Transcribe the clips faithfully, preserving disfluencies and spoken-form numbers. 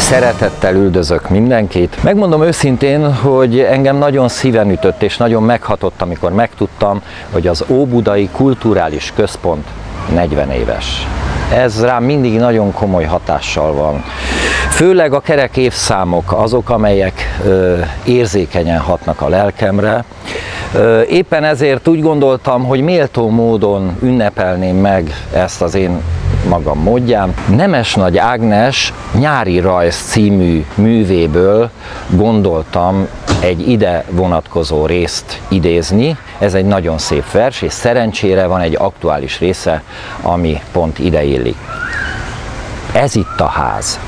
Szeretettel üldözök mindenkit. Megmondom őszintén, hogy engem nagyon szíven ütött és nagyon meghatott, amikor megtudtam, hogy az Óbudai Kulturális Központ negyven éves. Ez rám mindig nagyon komoly hatással van. Főleg a kerek évszámok azok, amelyek ö, érzékenyen hatnak a lelkemre. Ö, éppen ezért úgy gondoltam, hogy méltó módon ünnepelném meg ezt az én magam módján. Nemesnagy Ágnes Nyári rajz című művéből gondoltam egy ide vonatkozó részt idézni. Ez egy nagyon szép vers, és szerencsére van egy aktuális része, ami pont ide illik. Ez itt a ház.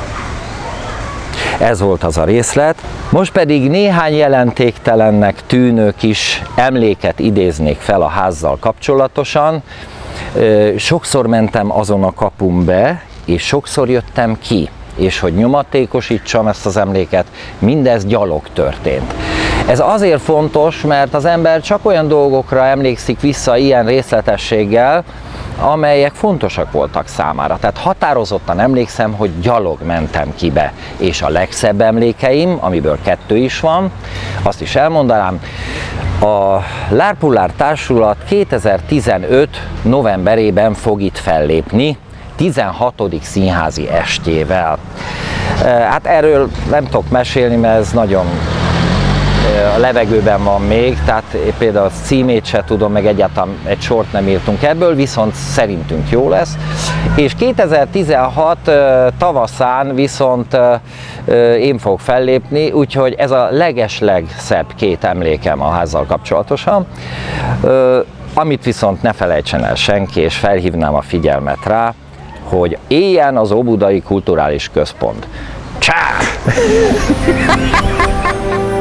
Ez volt az a részlet. Most pedig néhány jelentéktelennek tűnő kis emléket idéznék fel a házzal kapcsolatosan. Sokszor mentem azon a kapun be, és sokszor jöttem ki, és hogy nyomatékosítsam ezt az emléket, mindez gyalog történt. Ez azért fontos, mert az ember csak olyan dolgokra emlékszik vissza ilyen részletességgel, amelyek fontosak voltak számára. Tehát határozottan emlékszem, hogy gyalog mentem ki be. És a legszebb emlékeim, amiből kettő is van, azt is elmondanám, a Lárpullár Társulat kétezer-tizenöt novemberében fog itt fellépni, tizenhatodik színházi estjével. Hát erről nem tudok mesélni, mert ez nagyon a levegőben van még, tehát például a címét se tudom, meg egyáltalán egy sort nem írtunk ebből, viszont szerintünk jó lesz. És kétezer-tizenhat tavaszán viszont én fogok fellépni, úgyhogy ez a legeslegszebb két emlékem a házzal kapcsolatosan. Amit viszont ne felejtsen el senki, és felhívnám a figyelmet rá, hogy éljen az Óbudai Kulturális Központ. Csá!